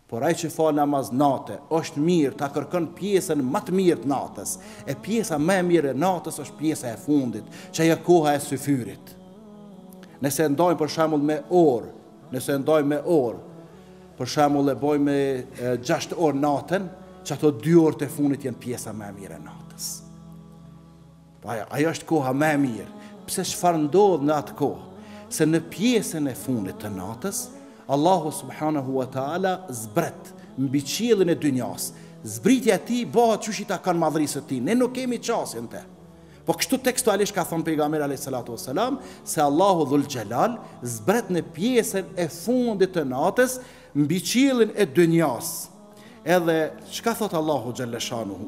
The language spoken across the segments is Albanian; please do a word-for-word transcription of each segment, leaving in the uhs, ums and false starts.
Por ai që fal namaz natë është mirë ta kërkon pjesën më të mirë të natës. E pjesa më e mirë e natës është pjesa e fundit, që ajo koha e syfyrit. Nëse ndajmë për shembull me orë, nëse ndajmë me orë, për shembull e bojmë gjashtë orë natën, që ato dy orë të fundit janë pjesa më e mirë e natës. Ajo, ajo është koha më e mirë. Pse çfarë ndodh në atë kohë? Se në pjesën e fundit të natës, Allahu subhanahu wa ta'ala zbret mbi qiellin e dynjas. Zbritja e tij bëhet çuçi ta kanë madhërisë të tij. Ne nuk kemi çasjen te. Po kështu tekstualisht ka thënë pejgamberi alayhis salatu wassalam se Allahu dhul xhelal zbret në pjesën e fundit të natës mbi qiellin e dynjas. Edhe çka thot Allahu xhalla shanuhu?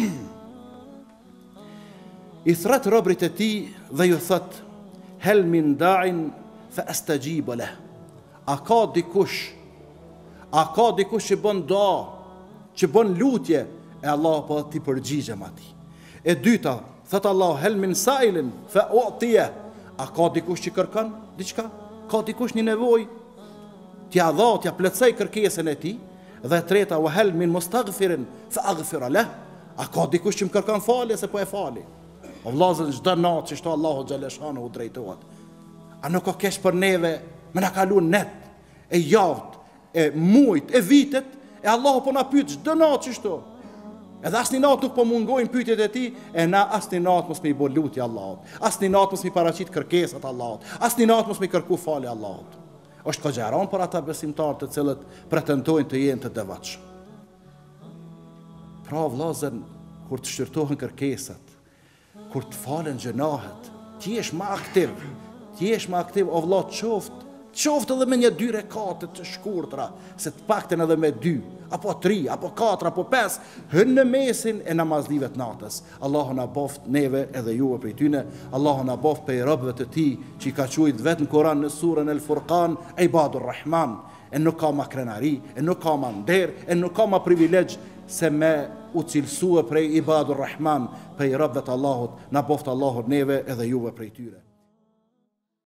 I thret robrit e tij dhe ju thot hel min da'in fa astajib lahu. A ka dikush, a ka dikush që bën dua, që bën lutje, e Allah po ti përgjigjem atij. E dyta, thot Allah, hel min sa'ilin fa u'tiya. A ka dikush që kërkon diçka? Ka dikush një nevojë? T'ia dha, t'ia plotësoj kërkesën e tij. Dhe e treta, wa hel min mustaghfirin fa aghfir lahu. A ka dikush që më kërkon falje se po e fali? O vllazën, çdo natë që shto Allahu xhaleshanu u drejtohet. A nuk ka kesh për neve me na kalu net, e javët, e mujt, e vitet, e Allahu po na pyet çdo natë çështo. Edhe asnjë natë nuk po mungojnë pyetjet e tij, e na asnjë natë mos me i bë lutje Allahut. Asnjë natë mos me paraqit kërkesat Allahut. Asnjë natë mos me kërku falje Allahut. Është xharon për ata besimtarë të cilët pretendojnë të jenë të devotshëm. Pra vllazën, kur të shqyrtohen kërkesat, kur të falen gjunahet, ti jesh më aktiv. Ti jesh më aktiv, o vëlla, qoftë, qoftë edhe me një dy rekate të shkurtra, se të pakten edhe me dy, apo tri, apo katër, apo pesë, hyn në mesin e namazlive të natës. Allahu na boft neve edhe juve prej tyne, Allahu na boft prej robëve të tij, që i ka quajtur vetë në Kur'an në surën El Furqan, Ibadur Rahman, e nuk ka ma krenari, e nuk ka ma nder, e nuk ka ma privilegj se me u cilësue prej Ibadur Rahman, prej robëve të Allahut, na boft Allahu neve edhe juve prej tyre.